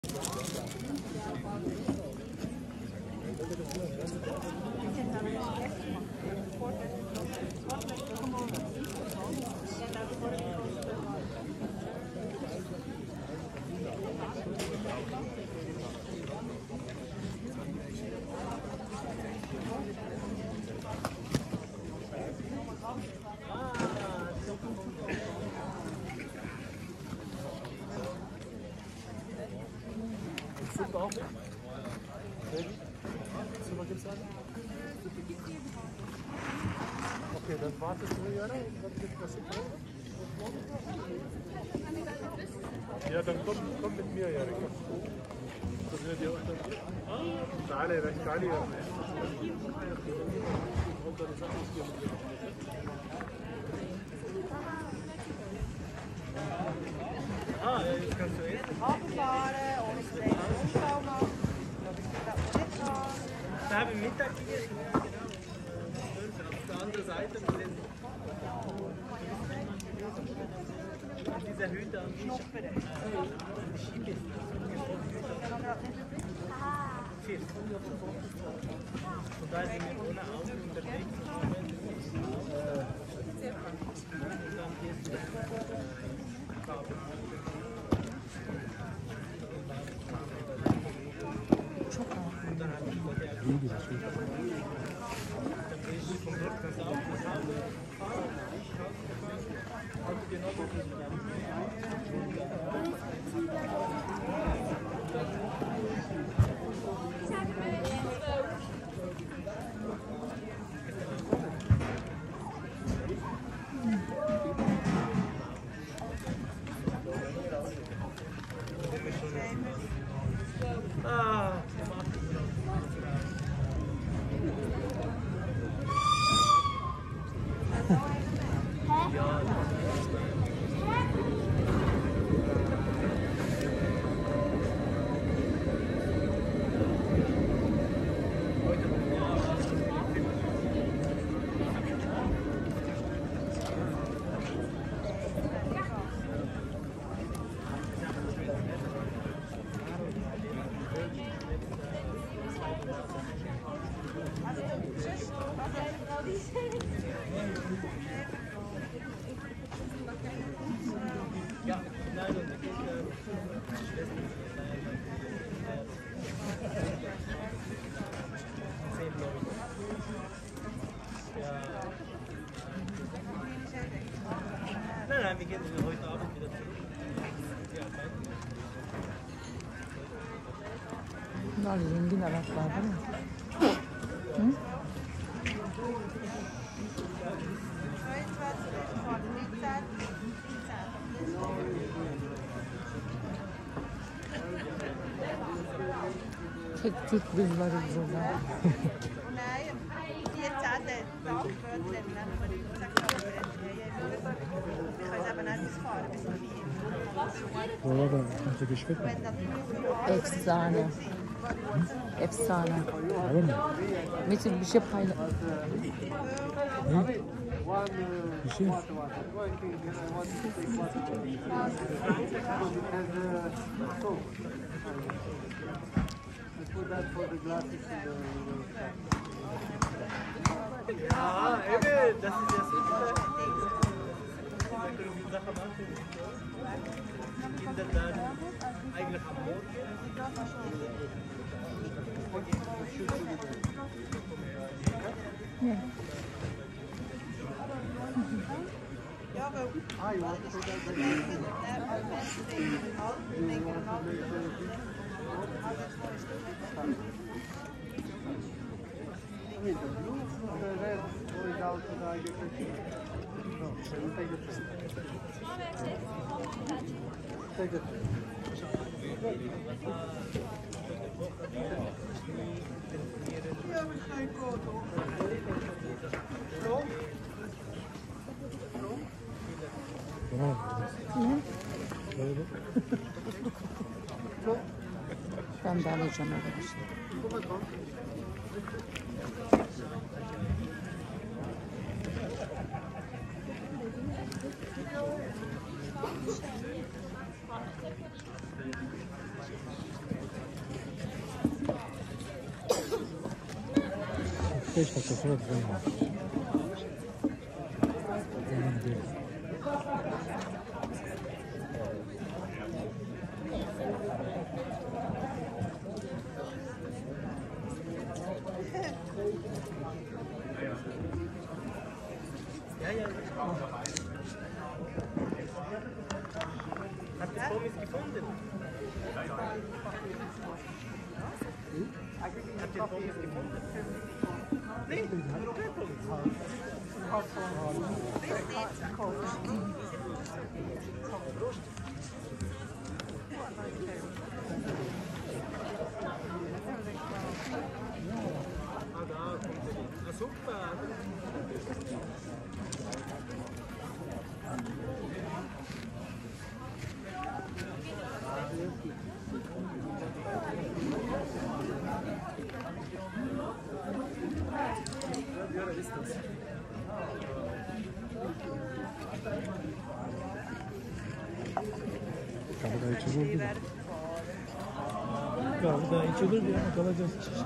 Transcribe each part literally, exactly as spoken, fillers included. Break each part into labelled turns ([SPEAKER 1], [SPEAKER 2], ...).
[SPEAKER 1] Auch? Super gibt's eine? Okay, dann wartest du ja noch. Ja, dann komm, komm mit mir, Erika. Das wird dir unter. تعالى يا تعالى يا Ah, jetzt kannst du jetzt.
[SPEAKER 2] Abfahren, ohne Stress, Unfall machen.
[SPEAKER 1] Da haben wir Mittag gegessen, ja genau. Auf der anderen Seite von den dieser Hütte am Schnuppern. Und da sind wir ohne Auto unterwegs. Und dann gehst du Ah, ja, nein, und ich zehn Leute. Ja. Nein, nein, wir gehen heute Abend wieder zurück. Ja,
[SPEAKER 3] Bunlar zengin Araplar değil mi? Hı? Tek Türk biz varız burada.
[SPEAKER 2] Nein, vierzehn Tage später nehmen wir die Rucksack. Ich kann es eben nicht ausfahren bis vier.
[SPEAKER 1] Orada kimse keşfetmedi.
[SPEAKER 3] Efsane. Efsane.
[SPEAKER 1] Öyle mi?
[SPEAKER 3] Metin bir şey paylaş.
[SPEAKER 1] Ne? Bir şey. Ja, evet, das ist ja super. Da können wir Sachen machen. Kinder dann eigentlich am Morgen.
[SPEAKER 3] Ne?
[SPEAKER 2] Ja, weil
[SPEAKER 1] Ah, ja. Take it.
[SPEAKER 2] ja, we gaan koud hoor.
[SPEAKER 3] Ben de alacağım arkadaşlar.
[SPEAKER 4] Beş dakika sonra düzen var. Emin değilim.
[SPEAKER 1] Ja, ja. Habt ihr Pommes gefunden? Habt ihr Pommes gefunden? Nee, noch kein Pommes. Ah, da kommt sie. Ah, super. Ja, ist das.
[SPEAKER 4] Kapıda içi buldu.
[SPEAKER 5] Kapıda içi olur ya, kalacağız işte.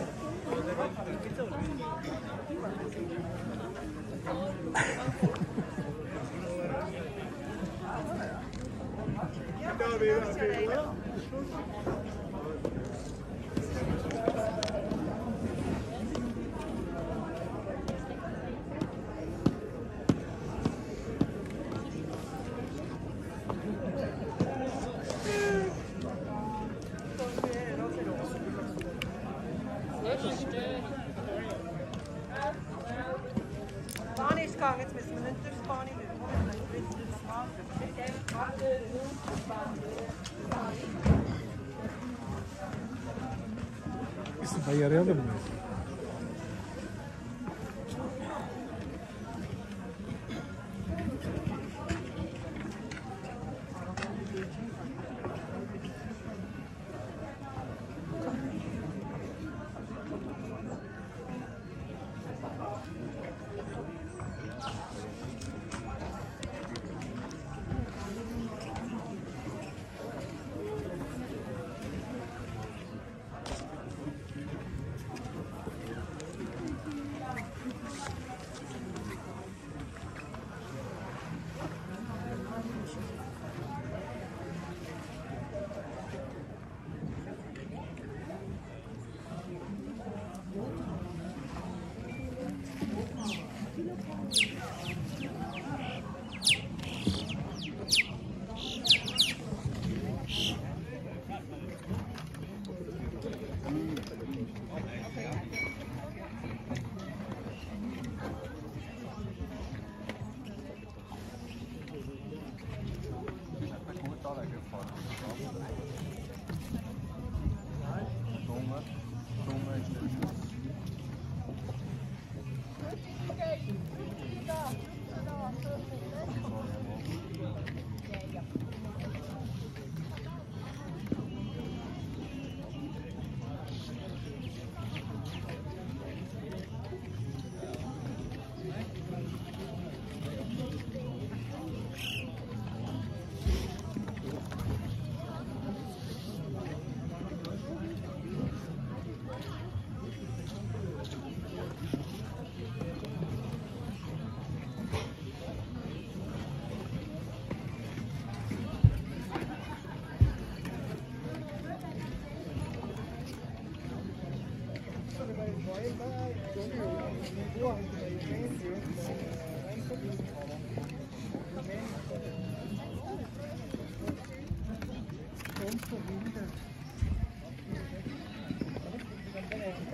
[SPEAKER 2] Bahn ist gegangen, jetzt müssen wir nicht durchs Bahn müssen.
[SPEAKER 4] Biz de yarayalım mı?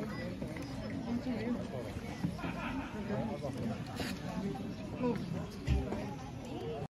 [SPEAKER 2] Move.